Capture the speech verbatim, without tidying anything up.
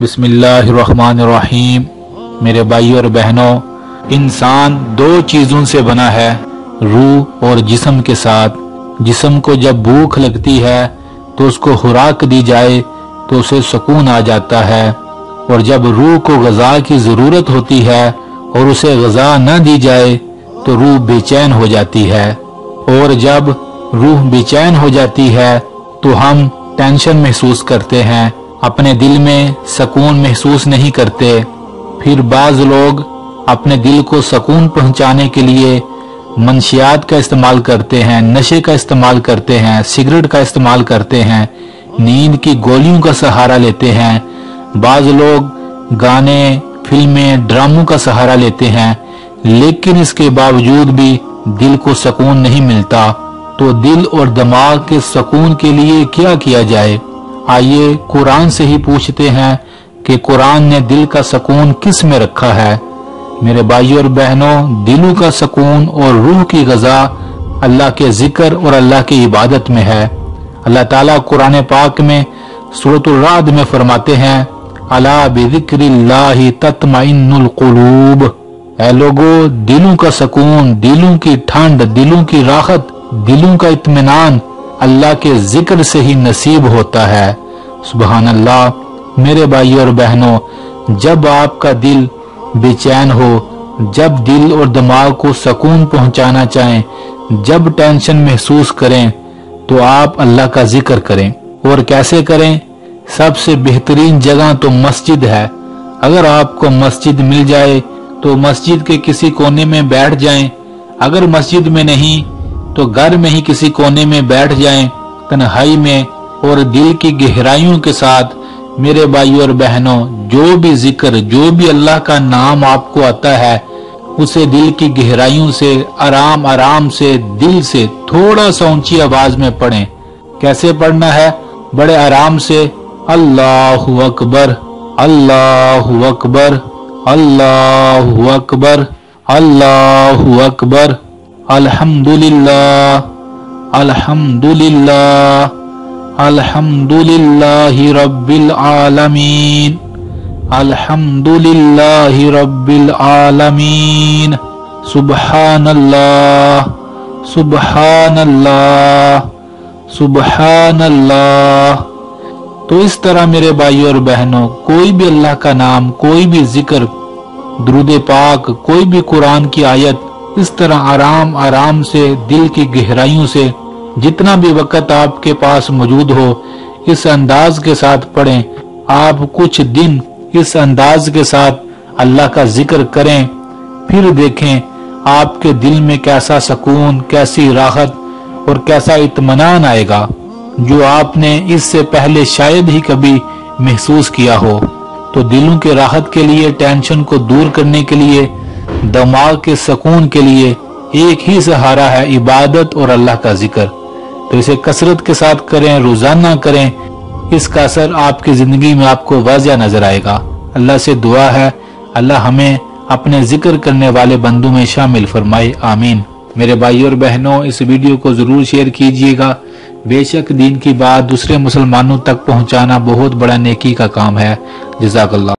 बिस्मिल्लाहिर्रहमानिर्रहीम। मेरे भाइयों और बहनों, इंसान दो चीजों से बना है, रूह और जिस्म के साथ। जिस्म को जब भूख लगती है तो उसको खुराक दी जाए तो उसे सुकून आ जाता है, और जब रूह को ग़िज़ा की जरूरत होती है और उसे ग़िज़ा न दी जाए तो रूह बेचैन हो जाती है। और जब रूह बेचैन हो जाती है तो हम टेंशन महसूस करते हैं, अपने दिल में सुकून महसूस नहीं करते। फिर बाज लोग अपने दिल को सुकून पहुंचाने के लिए मंशियात का इस्तेमाल करते हैं, नशे का इस्तेमाल करते हैं, सिगरेट का इस्तेमाल करते हैं, नींद की गोलियों का सहारा लेते हैं। बाज लोग गाने, फिल्में, ड्रामों का सहारा लेते हैं, लेकिन इसके बावजूद भी दिल को सुकून नहीं मिलता। तो दिल और दिमाग के सुकून के लिए क्या किया जाए? आइए कुरान से ही पूछते हैं कि कुरान ने दिल का सुकून किस में रखा है। मेरे भाइयों और बहनों, दिलों का सुकून और रूह की ग़िज़ा अल्लाह के जिक्र और अल्लाह की इबादत में है। अल्लाह ताला कुरान पाक में सूरतुल राद में फरमाते हैं, अला बिज़िक्रिल्लाहि तत्मइन्नुल क़ुलूब। ऐ लोगो, दिलों का सुकून, दिलों की ठंड, दिलों की राहत, दिलों का इत्मीनान अल्लाह के जिक्र से ही नसीब होता है। सुभान अल्लाह। मेरे भाइयों और बहनों, जब आपका दिल बेचैन हो, जब दिल और दिमाग को सुकून पहुंचाना चाहें, जब टेंशन महसूस करें, तो आप अल्लाह का जिक्र करें। और कैसे करें? सबसे बेहतरीन जगह तो मस्जिद है। अगर आपको मस्जिद मिल जाए तो मस्जिद के किसी कोने में बैठ जाएं। अगर मस्जिद में नहीं तो घर में ही किसी कोने में बैठ जाएं, तन्हाई में, और दिल की गहराइयों के साथ। मेरे भाइयों और बहनों, जो भी जिक्र, जो भी अल्लाह का नाम आपको आता है, उसे दिल की गहराइयों से आराम आराम से, दिल से थोड़ा सा ऊंची आवाज में पढ़ें। कैसे पढ़ना है? बड़े आराम से, अल्लाहु अकबर, अल्लाहु अकबर, अल्लाहु अकबर, अल्लाहु अकबर, अल्हम्दुलिल्लाह, अल्हम्दुलिल्लाह, अल्हम्दुलिल्लाहि रब्बिल आलमीन, अल्हम्दुलिल्लाहि रब्बिल आलमीन, सुब्हानल्लाह, सुब्हानल्लाह, सुब्हानल्लाह। तो इस तरह मेरे भाइयों और बहनों, कोई भी अल्लाह का नाम, कोई भी जिक्र, दुरूद पाक, कोई भी कुरान की आयत, इस तरह आराम आराम से, दिल की गहराइयों से, जितना भी वक्त आपके पास मौजूद हो, इस अंदाज के साथ पढ़ें। आप कुछ दिन इस अंदाज के साथ अल्लाह का जिक्र करें, फिर देखें आपके दिल में कैसा सुकून, कैसी राहत और कैसा इत्मीनान आएगा, जो आपने इससे पहले शायद ही कभी महसूस किया हो। तो दिलों के राहत के लिए, टेंशन को दूर करने के लिए, दिमाग के सुकून के लिए एक ही सहारा है, इबादत और अल्लाह का जिक्र। तो इसे कसरत के साथ करें, रोजाना करें। इसका असर आपकी जिंदगी में आपको वाज़िह नजर आएगा। अल्लाह से दुआ है, अल्लाह हमें अपने जिक्र करने वाले बंदों में शामिल फरमाए, आमीन। मेरे भाइयों और बहनों, इस वीडियो को जरूर शेयर कीजिएगा। बेशक दीन की बात दूसरे मुसलमानों तक पहुंचाना बहुत बड़ा नेकी का काम है। जज़ाकल्लाह।